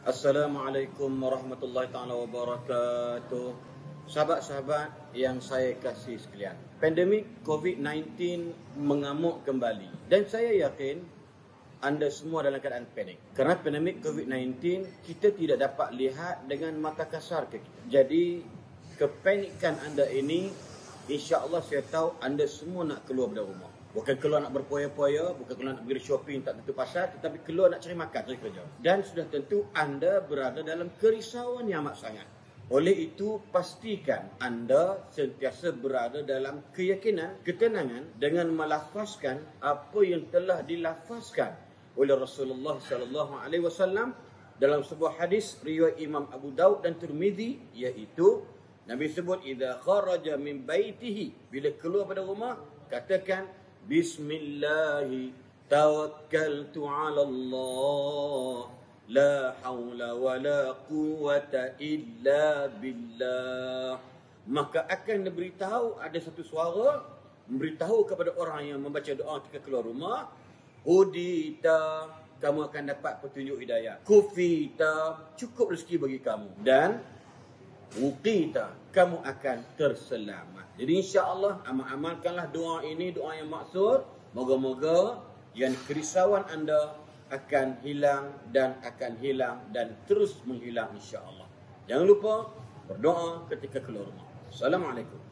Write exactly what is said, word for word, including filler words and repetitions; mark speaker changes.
Speaker 1: Assalamualaikum warahmatullahi taala wabarakatuh. Sahabat-sahabat yang saya kasih sekalian, pandemik covid sembilan belas mengamuk kembali dan saya yakin anda semua dalam keadaan panik. Kerana pandemik covid sembilan belas kita tidak dapat lihat dengan mata kasar ke kita. Jadi kepanikan anda ini, insya-Allah saya tahu anda semua nak keluar dari rumah. Bukan keluar nak berpoya-poya, bukan keluar nak pergi shopping tak tentu pasal, tetapi keluar nak cari makan, cari kerja. Dan sudah tentu anda berada dalam kerisauan yang amat sangat. Oleh itu, pastikan anda sentiasa berada dalam keyakinan, ketenangan dengan melafazkan apa yang telah dilafazkan oleh Rasulullah sallallahu alaihi wasallam dalam sebuah hadis riwayat Imam Abu Daud dan Tirmizi, iaitu Nabi sebut, "Idza kharaja min baitihi", bila keluar pada rumah, katakan Bismillahi tawakkaltu ala Allah, la hawla wa la quwata illa billah. Maka akan diberitahu, ada satu suara memberitahu kepada orang yang membaca doa ketika keluar rumah, hudita, kamu akan dapat petunjuk hidayah. Kufita, cukup rezeki bagi kamu. Dan uqita, kamu akan terselamat. Jadi insya-Allah amal-amalkanlah doa ini, doa yang maksud. Moga-moga yang kerisauan anda akan hilang dan akan hilang dan terus menghilang insya-Allah. Jangan lupa berdoa ketika keluar rumah. Assalamualaikum.